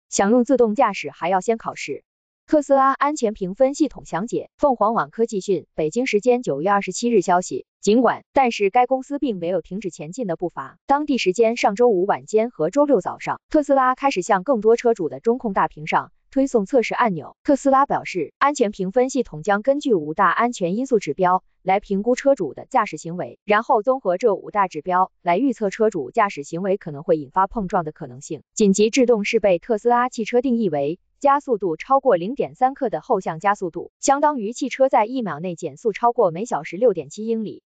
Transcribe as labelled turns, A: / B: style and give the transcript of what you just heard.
A: 想用自动驾驶还要先考试。特斯拉安全评分系统详解。凤凰网科技讯，北京时间9月27日消息，但是该公司并没有停止前进的步伐。当地时间上周五晚间和周六早上，特斯拉开始向更多车主的中控大屏上推送测试按钮。特斯拉表示，安全评分系统将根据5大安全因素指标来评估车主的驾驶行为，然后综合这5大指标来预测车主驾驶行为可能会引发碰撞的可能性。紧急制动是被特斯拉汽车定义为加速度超过 0.3 克的后向加速度，相当于汽车在1秒内减速超过每小时 6.7 英里。